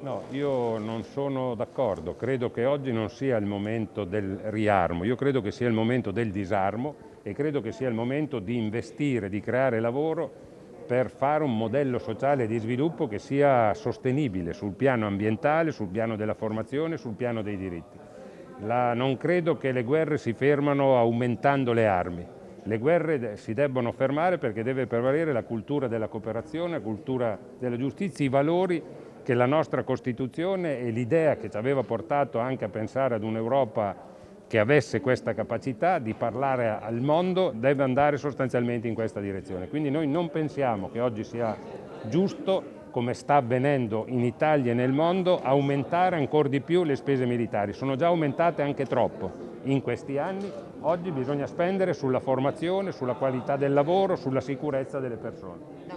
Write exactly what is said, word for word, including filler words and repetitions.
No, io non sono d'accordo, credo che oggi non sia il momento del riarmo, io credo che sia il momento del disarmo e credo che sia il momento di investire, di creare lavoro per fare un modello sociale di sviluppo che sia sostenibile sul piano ambientale, sul piano della formazione, sul piano dei diritti. La, non credo che le guerre si fermano aumentando le armi. Le guerre si debbono fermare perché deve prevalere la cultura della cooperazione, la cultura della giustizia, i valori che la nostra Costituzione e l'idea che ci aveva portato anche a pensare ad un'Europa che avesse questa capacità di parlare al mondo deve andare sostanzialmente in questa direzione. Quindi noi non pensiamo che oggi sia giusto, come sta avvenendo in Italia e nel mondo, aumentare ancora di più le spese militari. Sono già aumentate anche troppo in questi anni. Oggi bisogna spendere sulla formazione, sulla qualità del lavoro, sulla sicurezza delle persone.